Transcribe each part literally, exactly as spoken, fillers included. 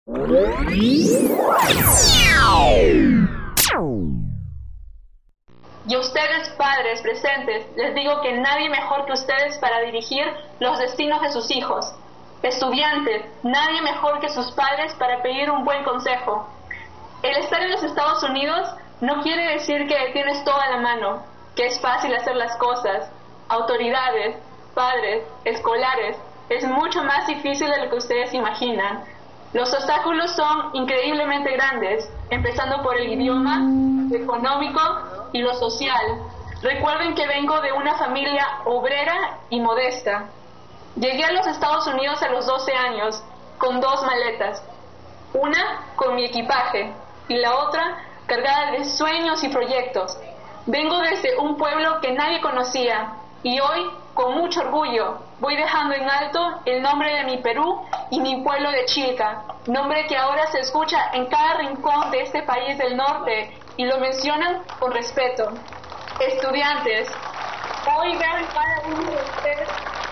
Y a ustedes, padres presentes, les digo que nadie mejor que ustedes para dirigir los destinos de sus hijos. Estudiantes, nadie mejor que sus padres para pedir un buen consejo. El estar en los Estados Unidos no quiere decir que tienes todo a la mano, que es fácil hacer las cosas. Autoridades, padres, escolares, es mucho más difícil de lo que ustedes imaginan. Los obstáculos son increíblemente grandes, empezando por el idioma, lo económico y lo social. Recuerden que vengo de una familia obrera y modesta. Llegué a los Estados Unidos a los doce años, con dos maletas. Una con mi equipaje y la otra cargada de sueños y proyectos. Vengo desde un pueblo que nadie conocía y hoy, con mucho orgullo, voy dejando en alto el nombre de mi Perú y mi pueblo de Chilca, nombre que ahora se escucha en cada rincón de este país del norte y lo mencionan con respeto. Estudiantes, hoy veo en cada uno de ustedes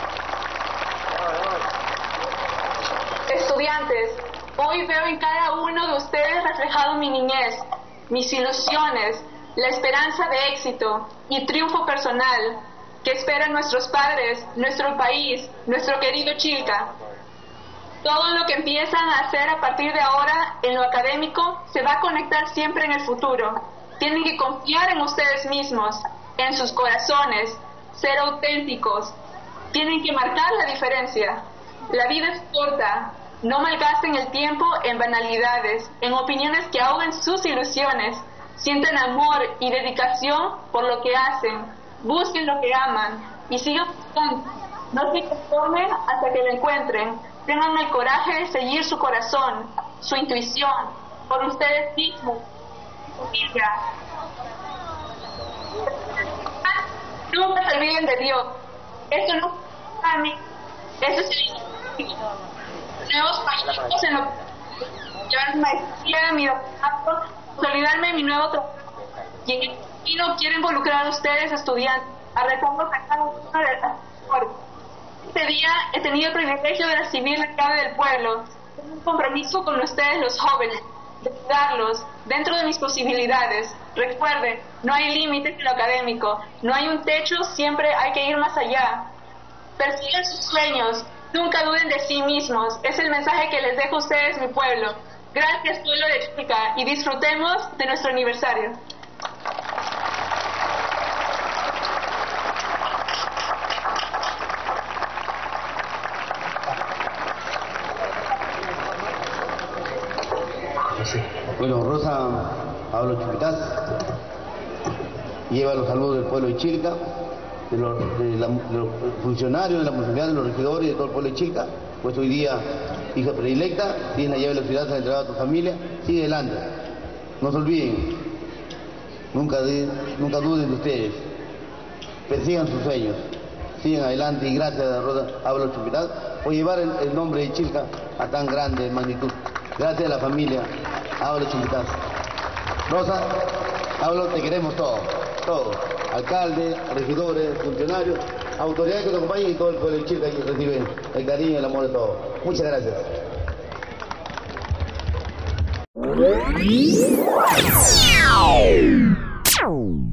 Estudiantes, hoy veo en cada uno de ustedes reflejado mi niñez, mis ilusiones, la esperanza de éxito y triunfo personal que esperan nuestros padres, nuestro país, nuestro querido Chilca. Todo lo que empiezan a hacer a partir de ahora en lo académico se va a conectar siempre en el futuro. Tienen que confiar en ustedes mismos, en sus corazones, ser auténticos. Tienen que marcar la diferencia. La vida es corta. No malgasten el tiempo en banalidades, en opiniones que ahogan sus ilusiones. Sientan amor y dedicación por lo que hacen. Busquen lo que aman y sigan buscando. No se conformen hasta que lo encuentren. Tengan el coraje de seguir su corazón, su intuición, por ustedes mismos, su familia. Nunca se olviden de Dios. Esto no es para mí. Esto es el nuevos pasos en lo llevar maestría, mi doctorado, consolidarme en mi nuevo trabajo. Y en el camino quiero involucrar a ustedes, estudiantes, a retomar a cada uno de las mejores. Este día he tenido el privilegio de recibir la clave del pueblo. Tengo un compromiso con ustedes, los jóvenes, de ayudarlos dentro de mis posibilidades. Recuerden, no hay límites en lo académico, no hay un techo, siempre hay que ir más allá. Persigan sus sueños, nunca duden de sí mismos. Es el mensaje que les dejo a ustedes, mi pueblo. Gracias, pueblo de Chilca, y disfrutemos de nuestro aniversario. Bueno, Rosa Pablo Chumpitaz lleva los saludos del pueblo de Chilca, de los, de la, de los funcionarios de la municipalidad, de los regidores y de todo el pueblo de Chilca. Pues hoy día, hija predilecta, tienes la llave de la ciudad, se ha entregado a tu familia, sigue adelante. No se olviden, nunca, de, nunca duden de ustedes, persigan sus sueños, sigan adelante y gracias a Rosa Pablo Chumpitaz por llevar el, el nombre de Chilca a tan grande magnitud. Gracias a la familia Pablo Chumpitaz. Rosa, Pablo, te queremos todos, todos. Alcaldes, regidores, funcionarios, autoridades que te acompañen y todo el pueblo de Chilca que reciben el cariño y el amor de todos. Muchas gracias.